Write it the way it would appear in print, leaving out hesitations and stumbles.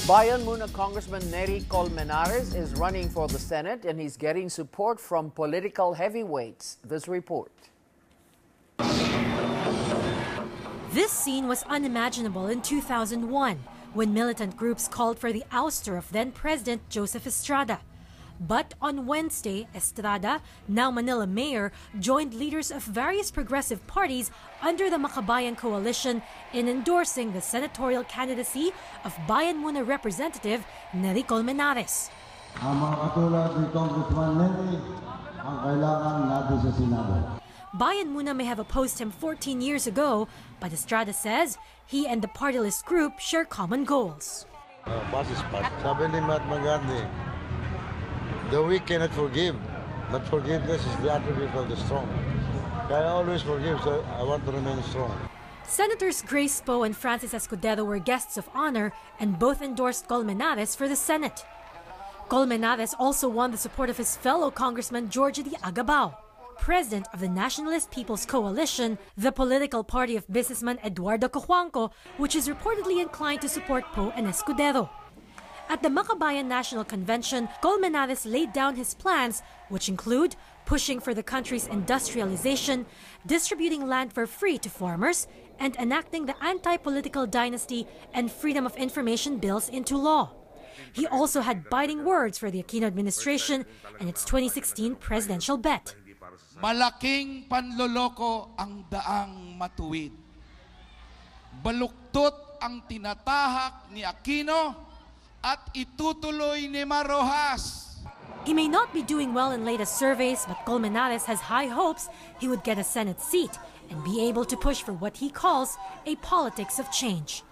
Bayan Muna Congressman Neri Colmenares is running for the Senate and he's getting support from political heavyweights. This report. This scene was unimaginable in 2001 when militant groups called for the ouster of then-President Joseph Estrada. But on Wednesday, Estrada, now Manila mayor, joined leaders of various progressive parties under the Makabayan coalition in endorsing the senatorial candidacy of Bayan Muna Representative Neri Colmenares. Ang mga katulad ni Congressman Neri ang kailangan natin sa Senado. Bayan Muna may have opposed him 14 years ago, but Estrada says he and the party list group share common goals. Sabi ni Mahatma Gandhi, the weak cannot forgive, but forgiveness is the attribute of the strong. I always forgive, so I want to remain strong. Senators Grace Poe and Francis Escudero were guests of honor and both endorsed Colmenares for the Senate. Colmenares also won the support of his fellow Congressman George D. Agabao, president of the Nationalist People's Coalition, the political party of businessman Eduardo Cojuangco, which is reportedly inclined to support Poe and Escudero. At the Makabayan National Convention, Colmenares laid down his plans, which include pushing for the country's industrialization, distributing land for free to farmers, and enacting the anti-political dynasty and freedom of information bills into law. He also had biting words for the Aquino administration and its 2016 presidential bet. Malaking panloloko ang daang matuwid. Baluktot ang tinatahak ni Aquino at itutuloy ni Marojas. He may not be doing well in latest surveys, but Colmenares has high hopes he would get a Senate seat and be able to push for what he calls a politics of change.